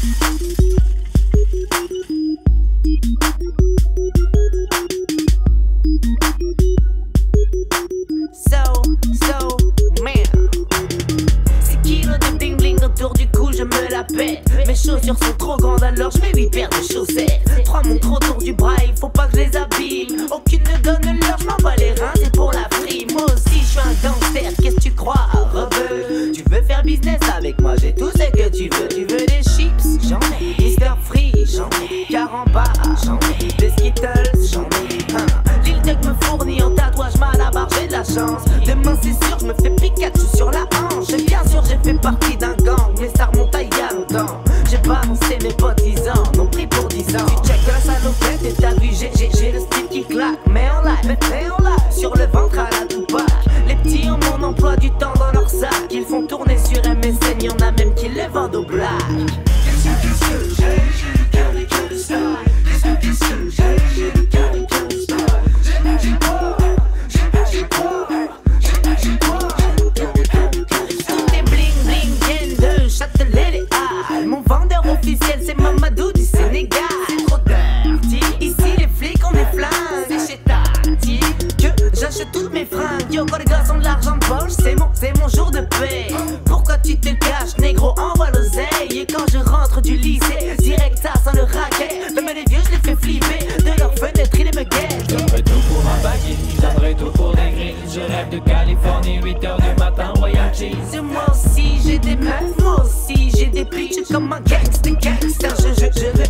Autour du cou je me la pète. Mes chaussures sont trop grandes alors je mets 8 paires de chaussettes. 3 montres autour du bras, il faut pas que je les abîme. Aucune ne donne l'heure, je m'en bats les reins, c'est pour la frime. Moi aussi je suis un gangster, qu'est-ce que tu crois, rebeu? Tu veux faire business avec moi, j'ai tout ce que tu veux. Tu veux des chips, j'en ai. Mister Free, j'en ai. Caramba, j'en ai. Des Skittles, j'en ai. Lil Duck me fournit en tatouage Malabar, j'ai de la chance. Demain c'est sûr, je me fais Pikachu sur la hanche. Et bien sûr j'ai fait partie d'un gang, mais ça remonte à il y a longtemps. J'ai balancé mes potes 10 ans, non pris pour 10 ans. Tu check la salopette et t'as vu, j'ai le style qui claque. Mais en live, sur le ventre à la Tupac. Les petits ont mon emploi du temps dans leur sac. Ils font tourner sur MSN, y'en a même qui les vendent au black. Mon vendeur officiel c'est Mamadou du Sénégal. C'est trop dirty. Ici les flics ont des flingues. C'est chez Tati que j'achète toutes mes fringues. Yo quand les gars ont de l'argent de poche, c'est mon jour de paix. Pourquoi tu te caches négro, envoie l'oseille. Et quand je rentre du lycée, direct ça sans le racket. Même les vieux je les fais flipper. De leur fenêtre ils me guettent. J'aimerais tout pour un baggy, j'aimerais tout pour des grilles. Je rêve de Californie, 8h du matin, Royal Cheese. Moi aussi j'ai des meufs, moi aussi j'ai des bitches comme un gangster. Je veux